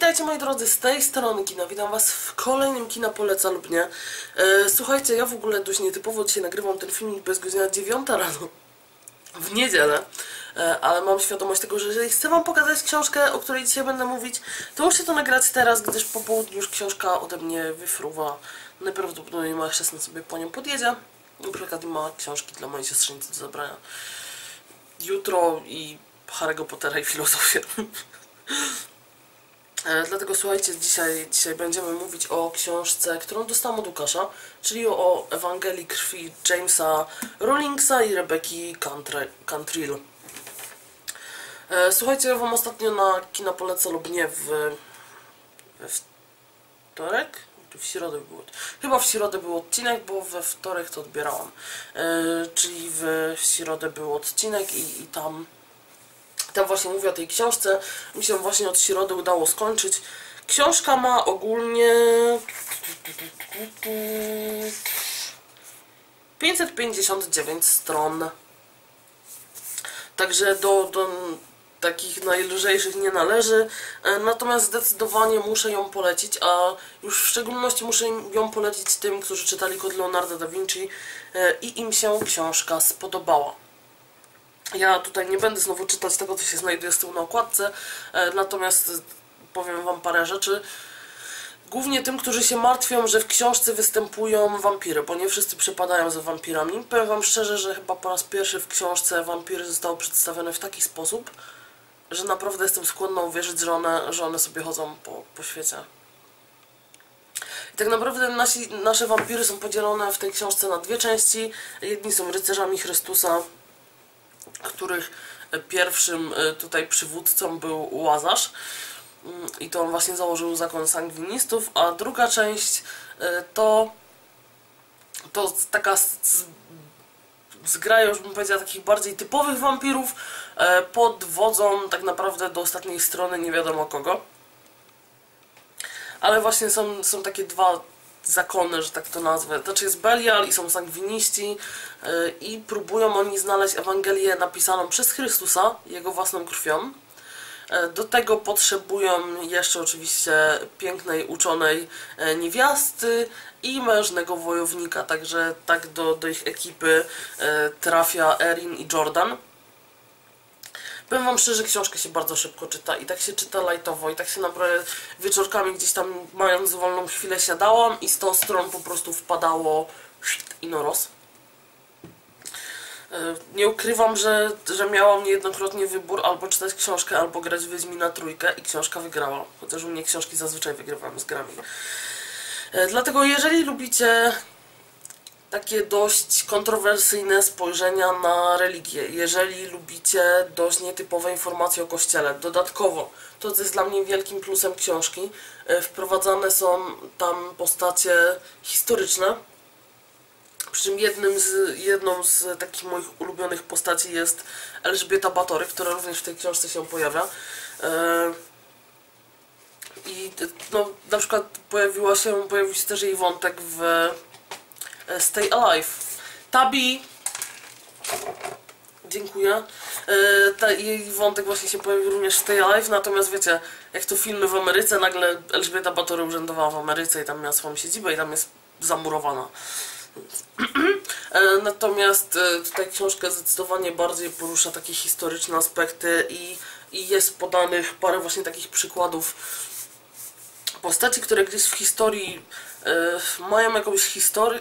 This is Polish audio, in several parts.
Witajcie moi drodzy, z tej strony Kina, witam was w kolejnym Kina Poleca lub nie. Słuchajcie, ja w ogóle dość nietypowo dzisiaj nagrywam ten filmik bez godziny 9 rano, w niedzielę, ale mam świadomość tego, że jeżeli chcę wam pokazać książkę, o której dzisiaj będę mówić, to muszę to nagrać teraz, gdyż po południu już książka ode mnie wyfruwa. Najprawdopodobniej moja chrzestna sobie po nią podjedzie. Na przykład ma książki dla mojej siostrzenicy do zabrania jutro i Harry'ego Pottera i filozofię. Dlatego słuchajcie, dzisiaj będziemy mówić o książce, którą dostałam od Łukasza, czyli o Ewangelii krwi Jamesa Rawlingsa i Rebeki Cantrill. Słuchajcie, ja wam ostatnio na Kina Poleca lub nie we wtorek? W środę był. Chyba w środę był odcinek, bo we wtorek to odbierałam. Czyli w środę był odcinek i tam właśnie mówię o tej książce. Mi się właśnie od środy udało skończyć. Książka ma ogólnie 559 stron. Także do takich najlżejszych nie należy. Natomiast zdecydowanie muszę ją polecić, a już w szczególności muszę ją polecić tym, którzy czytali Kod Leonarda da Vinci i im się książka spodobała. Ja tutaj nie będę znowu czytać tego, co się znajduje z tyłu na okładce, natomiast powiem wam parę rzeczy. Głównie tym, którzy się martwią, że w książce występują wampiry, bo nie wszyscy przepadają za wampirami. Powiem wam szczerze, że chyba po raz pierwszy w książce wampiry zostały przedstawione w taki sposób, że naprawdę jestem skłonna uwierzyć, że one sobie chodzą po świecie. I tak naprawdę nasze wampiry są podzielone w tej książce na dwie części. Jedni są rycerzami Chrystusa, których pierwszym tutaj przywódcą był Łazarz i to on właśnie założył zakon sangwinistów, a druga część to taka zgraja, już bym powiedziała, takich bardziej typowych wampirów pod wodzą tak naprawdę do ostatniej strony nie wiadomo kogo. Ale właśnie są takie dwa zakony, że tak to nazwę. Znaczy jest Belial i są sangwiniści i próbują oni znaleźć Ewangelię napisaną przez Chrystusa, jego własną krwią. Do tego potrzebują jeszcze oczywiście pięknej, uczonej niewiasty i mężnego wojownika. Także tak do ich ekipy trafia Erin i Jordan. Powiem wam szczerze, książkę się bardzo szybko czyta i tak się czyta lightowo i tak się naprawdę wieczorkami gdzieś tam mając wolną chwilę siadałam i 100 stron po prostu wpadało i noros. Nie ukrywam, że miałam niejednokrotnie wybór albo czytać książkę, albo grać w Wiedźmina trójkę i książka wygrała. Chociaż u mnie książki zazwyczaj wygrywają z grami. Dlatego jeżeli lubicie takie dość kontrowersyjne spojrzenia na religię, jeżeli lubicie dość nietypowe informacje o Kościele, dodatkowo, to co jest dla mnie wielkim plusem książki, wprowadzane są tam postacie historyczne, przy czym jedną z takich moich ulubionych postaci jest Elżbieta Batory, która również w tej książce się pojawia. I no, na przykład pojawił się też jej wątek w Stay Alive. Tabi, dziękuję. Jej wątek właśnie się pojawił również w Stay Alive, natomiast wiecie, jak to filmy w Ameryce, nagle Elżbieta Batory urzędowała w Ameryce i tam miała swoją siedzibę i tam jest zamurowana. Natomiast tutaj książka zdecydowanie bardziej porusza takie historyczne aspekty i jest podanych parę właśnie takich przykładów postaci, które gdzieś w historii mają jakąś historię.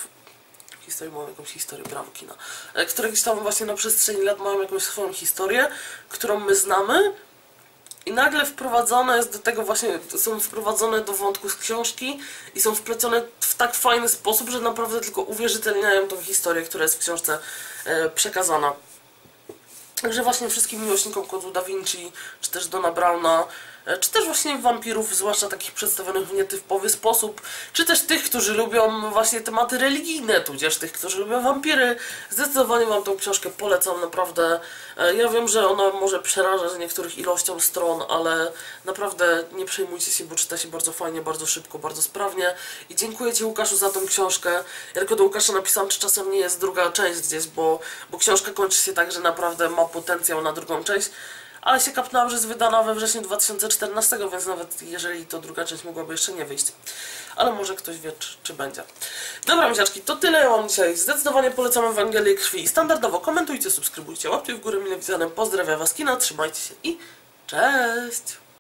Brawo kina. Które gdzieś tam właśnie na przestrzeni lat mają jakąś swoją historię, którą my znamy. I nagle wprowadzone jest do tego właśnie, są wprowadzone do wątku z książki i są wplecione w tak fajny sposób, że naprawdę tylko uwierzytelniają tą historię, która jest w książce przekazana. Także właśnie wszystkim miłośnikom Kodu da Vinci, czy też Dona Browna, czy też właśnie wampirów, zwłaszcza takich przedstawionych w nietypowy sposób, czy też tych, którzy lubią właśnie tematy religijne, tudzież tych, którzy lubią wampiry, zdecydowanie wam tą książkę polecam, naprawdę. Ja wiem, że ona może przerażać niektórych ilością stron, ale naprawdę nie przejmujcie się, bo czyta się bardzo fajnie, bardzo szybko, bardzo sprawnie i dziękuję ci, Łukaszu, za tą książkę. Ja tylko do Łukasza napisałam, czy czasem nie jest druga część gdzieś, bo książka kończy się tak, że naprawdę ma potencjał na drugą część. ale się kapnęłam, że jest wydana we wrześniu 2014, więc nawet jeżeli to druga część mogłaby jeszcze nie wyjść. Ale może ktoś wie, czy będzie. Dobra, misiaczki, to tyle ja mam dzisiaj. Zdecydowanie polecam Ewangelię Krwi. Standardowo komentujcie, subskrybujcie, łapcie w górę mile widziane. Pozdrawiam was, kina, trzymajcie się i cześć!